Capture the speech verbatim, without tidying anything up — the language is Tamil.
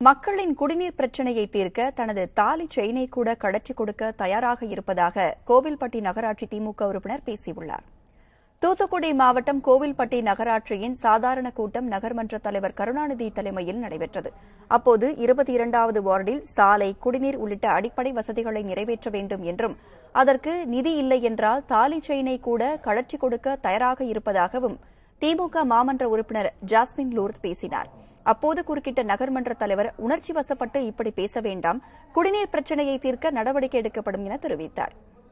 மக்களின் குடிநீர் பிரச்சினையை தீர்க்க தனது தாலி செயினை கூட கடற்றி கொடுக்க தயாராக இருப்பதாக கோவில்பட்டி நகராட்சி திமுக உறுப்பினர் பேசியுள்ளார். தூத்துக்குடி மாவட்டம் கோவில்பட்டி நகராட்சியின் சாதாரண கூட்டம் நகர்மன்ற தலைவர் கருணாநிதி தலைமையில் நடைபெற்றது. அப்போது இருபத்தி இரண்டாவது வார்டில் சாலை, குடிநீர் உள்ளிட்ட அடிப்படை வசதிகளை நிறைவேற்ற வேண்டும் என்றும், அதற்கு நிதி இல்லை என்றால் தாலி செயினை கூட கடற்றி கொடுக்க தயாராக இருப்பதாகவும் திமுக மாமன்ற உறுப்பினர் ஜாஸ்மின் லூர்த் பேசினார். அப்போது குறுக்கிட்ட நகர்மன்ற தலைவர், உணர்ச்சி வசப்பட்டு இப்படி பேச வேண்டாம், குடிநீர் பிரச்சினையை தீர்க்க நடவடிக்கை எடுக்கப்படும் என தெரிவித்தார்.